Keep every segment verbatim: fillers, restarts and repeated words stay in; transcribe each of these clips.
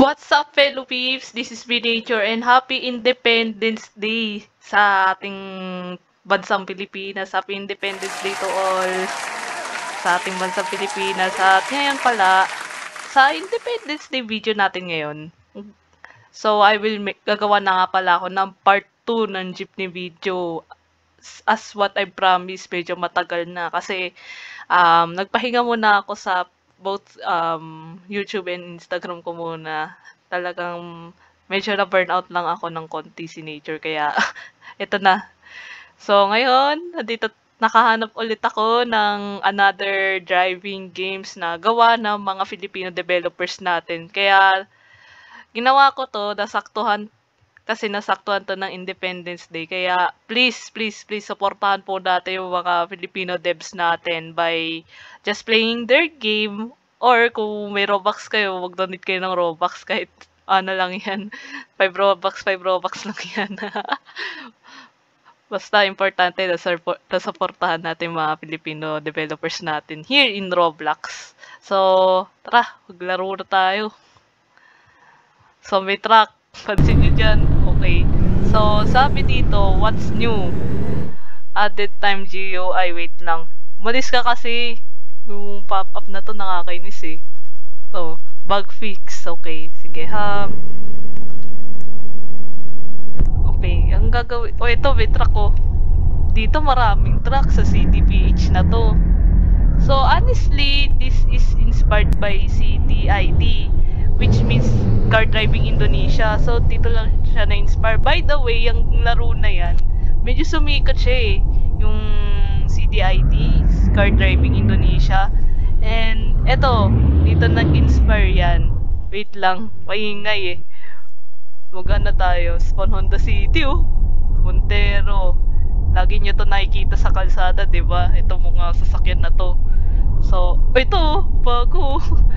What's up, fellow peeps? This is Binature and Happy Independence Day sa ating bansang Pilipinas. Happy Independence Day to all sa ating bansang Pilipinas. At ngayon pala, sa Independence Day video natin ngayon, so I will make, gagawa na nga pala ako ng part two ng jeepney video. As what I promised, medyo matagal na kasi um, nagpahinga muna ako sa both um, YouTube and Instagram ko muna. Talagang medyo na burnout lang ako ng konti si Nature, kaya ito na. So ngayon, dito nakahanap ulit ako ng another driving games na gawa ng mga Filipino developers natin. Kaya ginawa ko to, nasaktuhan kasi nasaktuhan to ng Independence Day. Kaya please, please, please supportahan po natin yung mga Filipino devs natin by just playing their game, or kung may Robux kayo, mag-donate kayo ng Robux kahit ano lang yan. five Robux, five Robux lang yan. Basta importante na supportahan natin mga Filipino developers natin here in Roblox. So, tara, maglaro na tayo. So, may truck. Pansin nyo dyan. Okay. So, sabi dito, what's new? Added time G U I. Wait lang. Malis ka kasi. Yung pop-up na to nakakainis eh. So, bug fix. Okay. Sige ha. Okay. Ang gagawin. O, oh, ito. May truck ko. Dito maraming truck sa C D P H na to. So, honestly, this is inspired by C D I D, which means Car Driving Indonesia. So, dito lang siya na-inspire. By the way, yung laro na yan, medyo sumikat siya eh. Yung C D I D, Car Driving Indonesia. And, eto, dito nag-inspire yan. Wait lang, maingay eh. Magana tayo. Spawn Honda City oh. Montero. Lagi nyo to nakikita sa kalsada, diba? Ito mga sasakyan na to. So, ito, bago.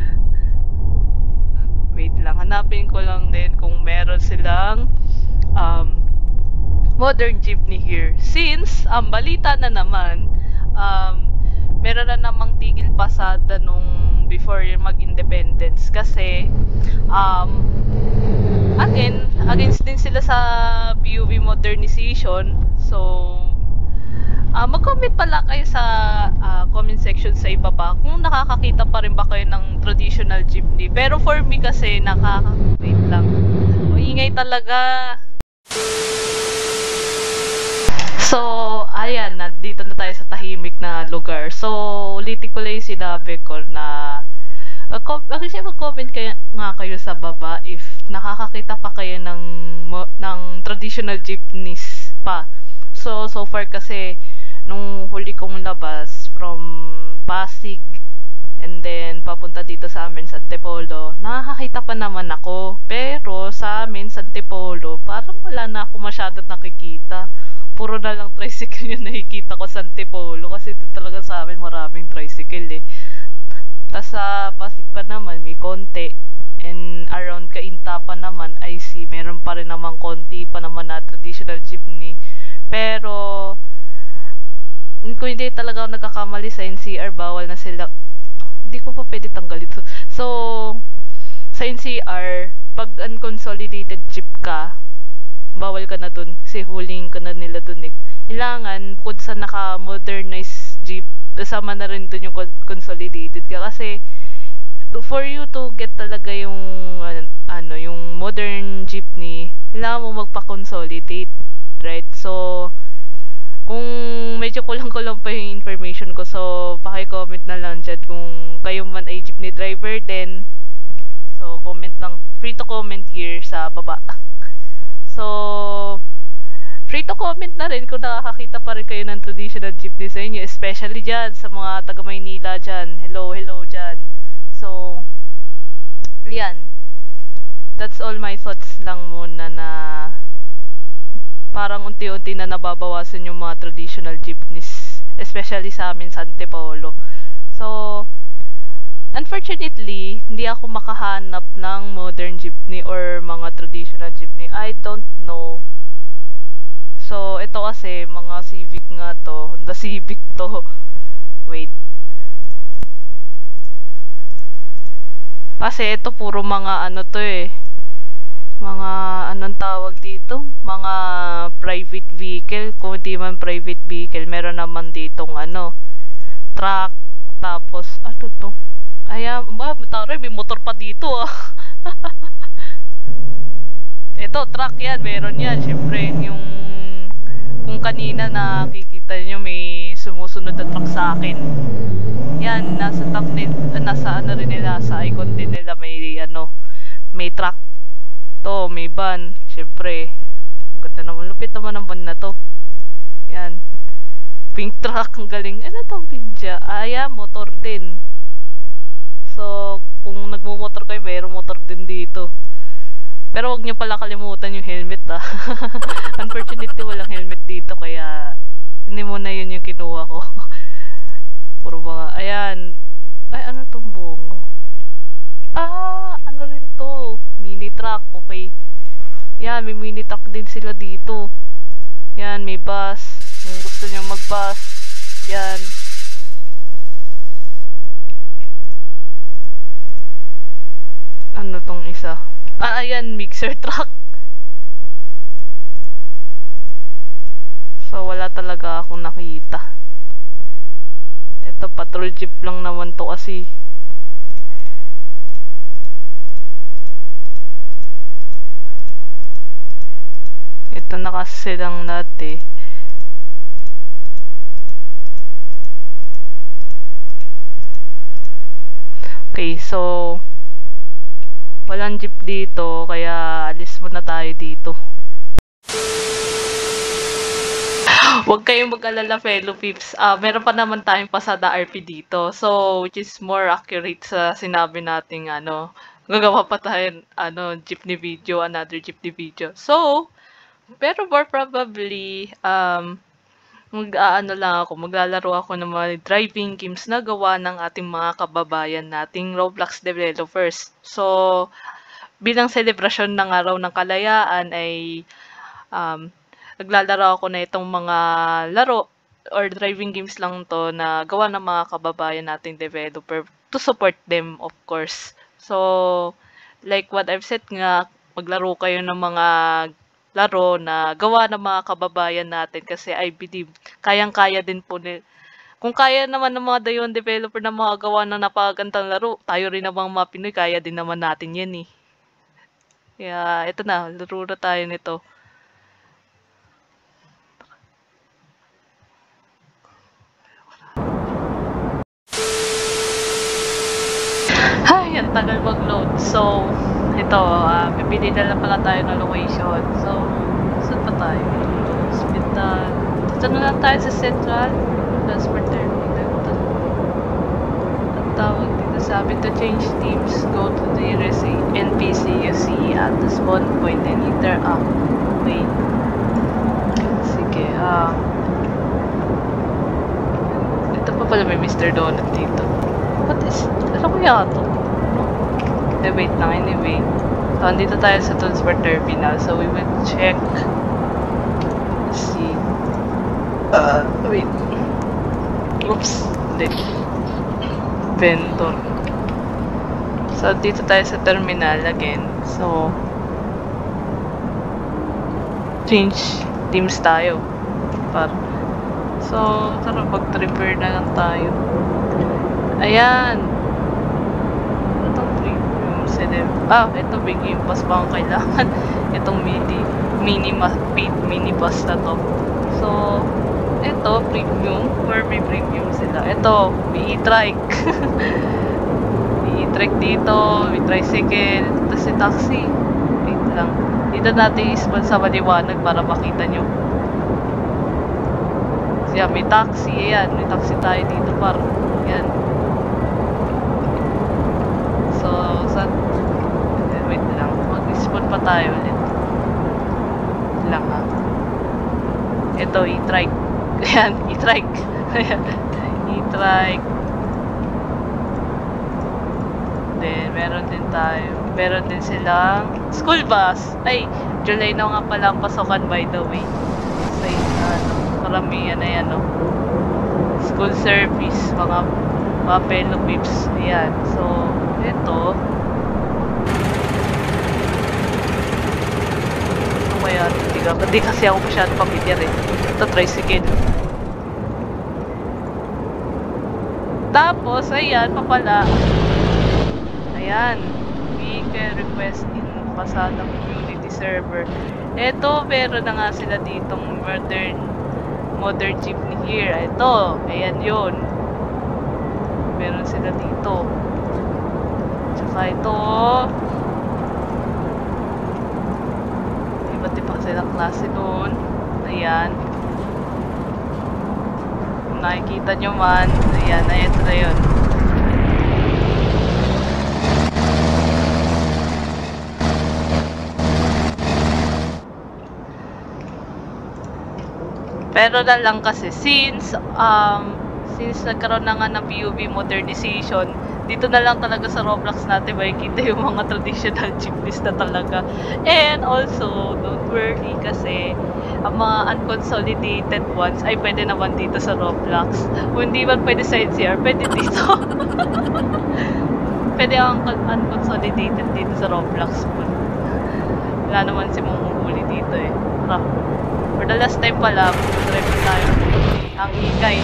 Wait lang, hanapin ko lang din kung meron silang um, modern jeepney here. Since, ang um, balita na naman, um, meron na namang tigil pasada nung before mag-independence. Kasi, um, again, against din sila sa P U V modernization. So, Uh, mag-comment pala kayo sa uh, comment section sa ibaba kung nakakakita pa rin ba kayo ng traditional jeepney. Pero for me kasi, nakaka... Wait lang. Maingay talaga. So, ayan. Nandito na tayo sa tahimik na lugar. So, ulitin ko lang yung sinabi ko na... Uh, kasi mag-comment kayo, nga kayo sa baba if nakakakita pa kayo ng, ng traditional jeepneys pa. So, so far kasi... Nung huli kong labas from Pasig and then papunta dito sa amin sa Antipolo, nakakakita pa naman ako. Pero sa amin sa Antipolo, parang wala na ako masyadong nakikita. Puro na lang tricycle yung nakikita ko sa Antipolo kasi dito talaga sa amin maraming tricycle eh. Tapos sa Pasig pa naman may konti. And around Cainta pa naman, I see, meron pa rin naman konti pa naman na traditional jeepney. Pero kung hindi talaga ako nagkakamali sa N C R, bawal na sila. Hindi ko pa pwede tanggalin ito. So, sa N C R, pag unconsolidated jeep ka, bawal ka na dun. Kasi huling ka na nila dun eh. Kailangan, bukod sa naka-modernized jeep, kasama na rin dun yung consolidated ka. Kasi, to, for you to get talaga yung, ano, yung modern jeepney, kailangan mo magpa-consolidate. Right? So, kung medyo kulang-kulang pa yung information ko, so paki-comment na lang dyan kung kayo man ay jeepney driver din. So, comment lang. Free to comment here sa baba. So, free to comment na rin kung nakakakita pa rin kayo ng traditional jeepney sa inyo. Especially dyan, sa mga taga Maynila dyan. Hello, hello dyan. So, yan. That's all my thoughts lang muna na parang unti-unti na nababawasan yung mga traditional jeepneys, especially sa amin sa Antipolo. So, unfortunately, hindi ako makahanap ng modern jeepney or mga traditional jeepney. I don't know. So, ito kasi, mga Civic nga to. Honda Civic to. Wait. Kasi ito puro mga ano to eh. Mga anong tawag dito? Mga private vehicle. Kung hindi man private vehicle, meron naman ditong ano, truck. Tapos, ano to? Ayan, ba, taray, may motor pa dito ah. Ito, truck yan, meron yan. Siyempre, yung kung kanina nakikita nyo may sumusunod na truck sa akin. Yan, nasa truck din, nasa ano rin nila, sa icon din nila may ano, may truck. To, may van. Siyempre, ang ganda naman, lupit naman ang van na to. Yan. Pink truck, ang galing. Ano tawag din siya? Ah, yeah, motor din. So, kung nagmumotor kayo, mayroong motor din dito. Pero wag niyo pala kalimutan yung helmet ah. Unfortunately, walang helmet dito, kaya hindi mo na yun yung kinuha ko. Puro mga, ayan. Ay, ano tong bungo? Ah, ano rin to? Mini truck, okay. Yan, may mini truck din sila dito. Yan, may bus. Kung gusto niyo mag-bus, yan. Ano tong isa? Ah, ayan, mixer truck. So, wala talaga akong nakita. Ito, patrol jeep lang naman to kasi. Ito na kasi silang dati. Okay, so walang jeep dito, kaya alis muna tayo dito. Huwag kayong mag-alala, fellow peeps. Uh, meron pa naman tayong pasada R P dito. So, which is more accurate sa sinabi nating ano, gagawa pa tayo ano, jeepney video, another jeepney video. So, pero more probably, um, mag-aano lang ako, maglalaro ako ng mga driving games na gawa ng ating mga kababayan nating Roblox developers. So, bilang selebrasyon ng araw ng kalayaan ay um, naglalaro ako na itong mga laro or driving games lang to na gawa ng mga kababayan nating developer to support them, of course. So, like what I've said nga, maglaro kayo ng mga laro na gawa ng mga kababayan natin kasi I believe kayang-kaya din po nila. Kung kaya naman ng mga dayon developer na mga gawa ng napakagandang laro, tayo rin namang mga Pinoy, kaya din naman natin yan eh. Kaya ito na, laro na tayo nito. Ay, ang tagal mag-load. So, ito, uh, bibili na lang pala tayo ng location. So, saan pa tayo? Hospital. Dito na lang tayo sa Central. Transport Terminal. Ang tawag dito, sabi to change teams, go to the nearest N P C you see at the spawn point and interact. Wait. Sige, ah. Uh, ito pa pala may Mister Donut dito. What is, ano kaya ito? Eh, wait lang, anyway. So, andito tayo sa Transport Terminal. So, we will check. Let's see. Uh, wait. Oops. Hindi. Vendor. So, dito tayo sa terminal again. So, change teams tayo. Par. So, tara, mag-prepare na lang tayo. Ayan. Itong premium celeb. Ah, ito big pass pa ang kailangan. Itong mini mini paid mini pass na to. So, ito premium or may premium sila. Ito, may e-trike. May e-trike dito, may tricycle, tapos si taxi. Wait lang. Dito natin ispan sa maliwanag para makita nyo. Siya, may taxi. Ayan, may taxi tayo dito par. Ayan. So, sa... Wait lang. Mag-spawn pa tayo ulit. Wait lang ha. Ito, e-trike. Ayan, e-trike. Ayan, e-trike. Then, meron din tayo. Meron din silang school bus. Ay, July na nga pala ang pasokan by the way. So, ano, karamihan na yan, no? School service, mga mga fellow peeps. Ayan. So, ito, kaya hindi, hindi kasi ako masyado familiar eh. Ito, tricycle. Tapos, ayan, papala. Ayan. We can request in Pasada Community Server. Ito, meron na nga sila ditong modern modern jeepney here. Ito, ayan yun. Meron sila dito. Tsaka ito. Iba't iba silang klase doon. Ayan. Kung nakikita nyo man, ayan, ayan, ito na yun. Pero na lang kasi since um since nagkaroon na nga ng P U B modernization, dito na lang talaga sa Roblox natin makikita yung mga traditional jeepneys na talaga. And also, don't worry kasi ang mga unconsolidated ones ay pwede naman dito sa Roblox. Kung hindi man pwede sa N C R, pwede dito. Pwede ang unconsolidated dito sa Roblox. Wala naman si mumuhuli dito eh. Tara. For the last time pala, drive tayo. Ang ingay.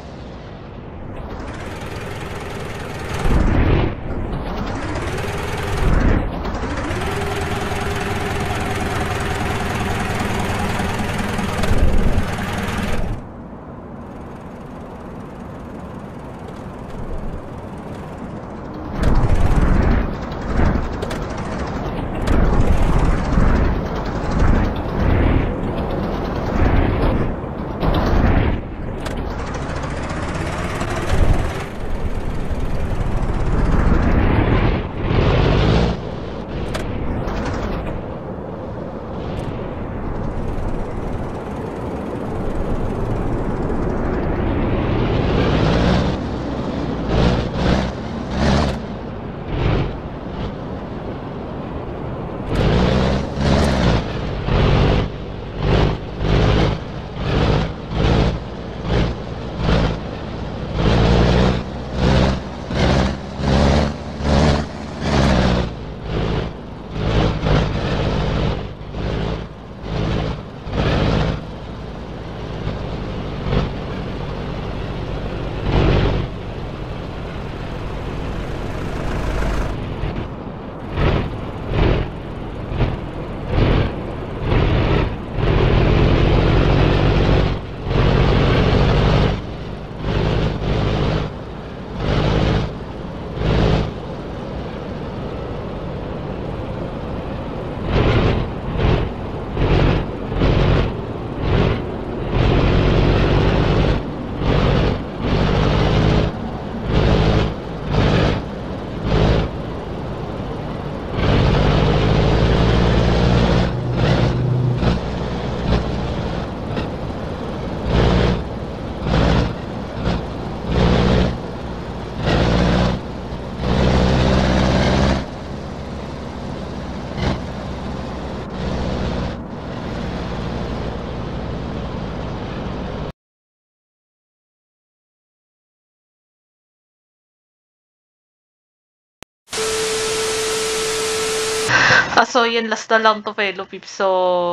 Ah, so yun, last na lang to, fellow peeps. So,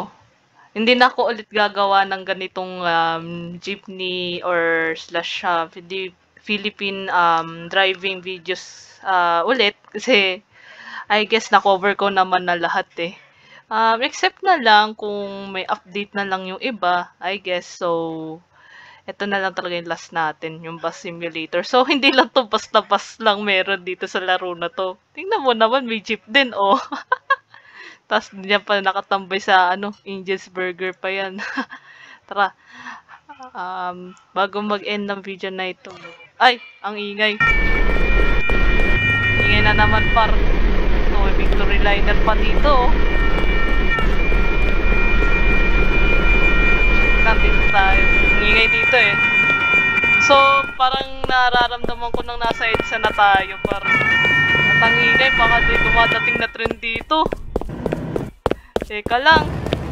hindi na ako ulit gagawa ng ganitong um, jeepney or slash uh, Philippine um, driving videos uh, ulit. Kasi, I guess na-cover ko naman na lahat eh. Um, except na lang kung may update na lang yung iba, I guess. So, ito na lang talaga yung last natin, yung bus simulator. So, hindi lang to basta-bas lang meron dito sa laro na to. Tingnan mo naman, may jeep din, oh. Tapos, diyan pa nakatambay sa, ano, Angel's Burger pa yan. Tara. Um, bago mag-end ng video na ito. Ay, ang ingay. Ingay na naman, par. Ito, may victory liner pa dito, oh. Nandito tayo. Ingay dito eh. So, parang nararamdaman ko nang nasa EDSA na tayo. Parang, at ang ingay, baka may dumadating na trend dito. Teka lang.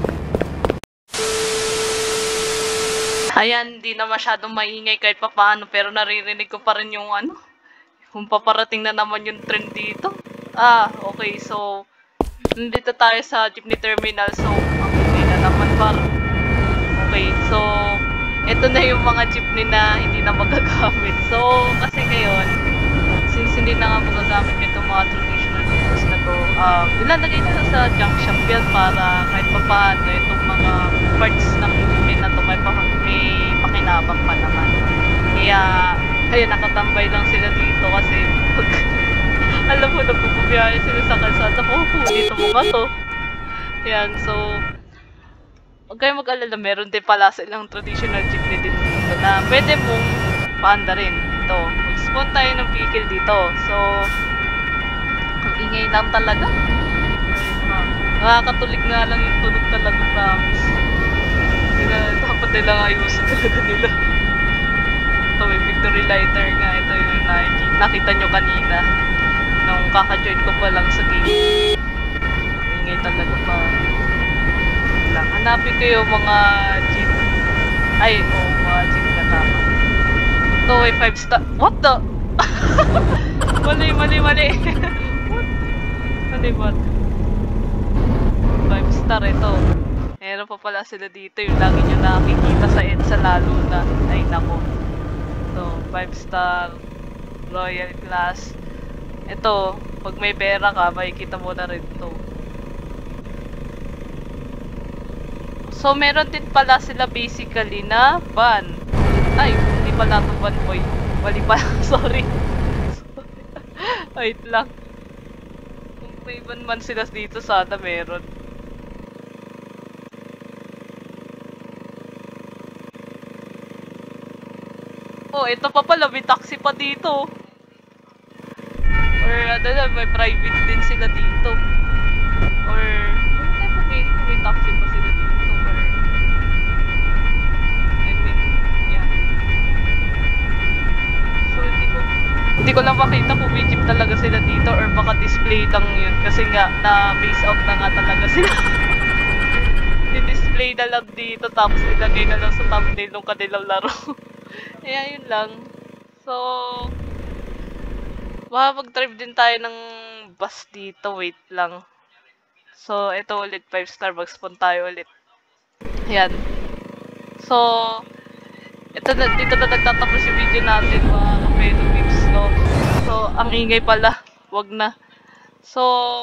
Ayan, hindi na masyadong maingay kahit pa paano. Pero naririnig ko pa rin yung ano. Kung paparating na naman yung trend dito. Ah, okay. So, nandito tayo sa jeepney terminal. So, ang ingay na naman par. Okay, so ito na yung mga jeepney na hindi na magagamit. So, kasi ngayon, since hindi na nga magagamit itong mga traditional jeepneys na to, um, ilalagay na lang sa junk shop yan para kahit pa paano itong mga parts ng jeepney na to may, pa may pakinabang pa naman. Kaya, kaya nakatambay lang sila dito kasi pag alam mo, nagpupubiyahe sila sa kalsada ko, oh, dito mo nga to. Yan, so, huwag kayong mag-alala, meron din pala silang traditional jeepney din dito na pwede mong paanda rin dito. Mag-spawn tayo ng vehicle dito. So, ang ingay lang talaga. Nakakatulig nga lang yung tunog talaga, promise. Kaya dapat nilang ayusin talaga nila. Ito, may victory lighter nga. Ito yung nakikita, nakita nyo kanina. Nung kaka-join ko pa lang sa game. Ingay talaga pa. Lang. Hanapin ko yung mga jeep. Ay, oh, mga jeep na tama. Ito ay five star. What the? Mali, mali, mali. What? Mali, what? five star ito. Meron pa pala sila dito. Yung lagi nyo nakikita sa EDSA lalo na. Ay, nako. Ito, five star. Royal class. Ito, pag may pera ka, makikita mo na rin ito. So, meron din pala sila basically na van. Ay, hindi pala ito van, boy. Mali pala, sorry. Wait lang. Kung may van man sila dito, sana meron. Oh, ito pa pala, may taxi pa dito. Or, ano na, may private din sila dito. Or, ano tayo may, may taxi pa sila dito. Or, I mean, yeah. So, hindi ko, hindi ko lang makita kung may jeep talaga sila dito or baka display lang yun. Kasi nga, na-base out na nga talaga sila. I-display na lang dito tapos ilagay na lang sa thumbnail ng kanilang laro. Kaya yun lang. So, baka mag-drive din tayo ng bus dito. Wait lang. So, ito ulit. five star. Mag-spawn tayo ulit. Ayan. So, ito na, dito na nagtatapos yung video natin, mga kapelo peeps, no? So, ang ingay pala. Wag na. So,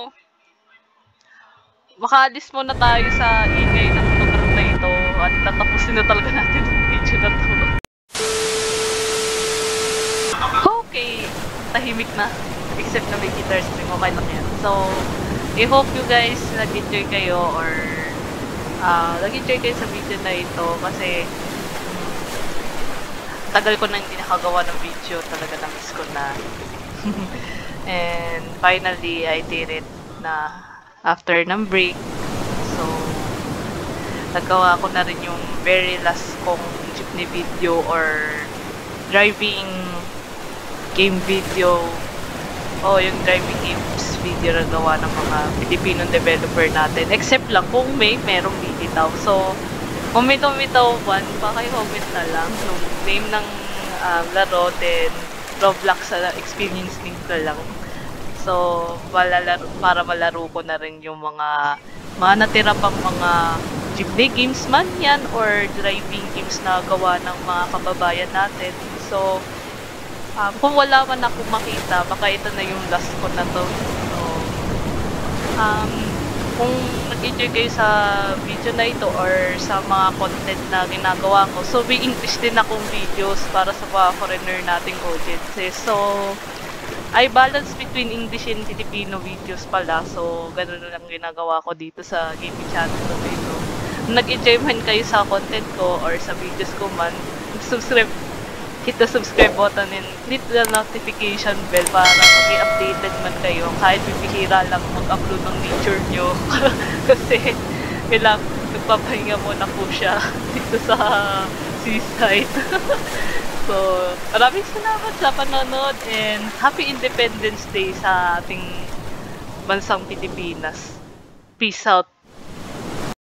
makaalis muna tayo sa ingay ng lugar na ito at tatapusin na talaga natin yung video na to. Okay, tahimik na. Except na may guitar string, okay lang yan. So, I hope you guys nag-enjoy kayo or uh, nag-enjoy kayo sa video na ito kasi tagal ko na hindi nakagawa ng video. Talaga na-miss ko na. And finally, I did it na after ng break. So, nagawa ko na rin yung very last kong jeepney video or driving game video o yung driving games video na gawa ng mga Filipino developer natin. Except lang kung may merong bibitaw. So, kung may tumitaw one, paki-comment na lang yung name ng um, laro, then Roblox uh, experience link na lang. So, malalaro, para malaro ko na rin yung mga mga natira pang mga jeepney games man yan or driving games na gawa ng mga kababayan natin. So, um, kung wala man ako makita, baka ito na yung last ko na to. So, um, kung nag-enjoy kayo sa video na ito or sa mga content na ginagawa ko, so may English din akong videos para sa mga foreigner nating audiences. So, I balance between English and Filipino videos pala. So, ganun lang ginagawa ko dito sa gaming channel ko ito. Kung nag-enjoy man kayo sa content ko or sa videos ko man, subscribe, hit the subscribe button and click the notification bell para maging updated man kayo kahit bibihira lang mag-upload ng nature nyo. Kasi, kailang nagpapahinga muna po siya dito sa seaside. So, maraming salamat sa panonood and Happy Independence Day sa ating bansang Pilipinas. Peace out.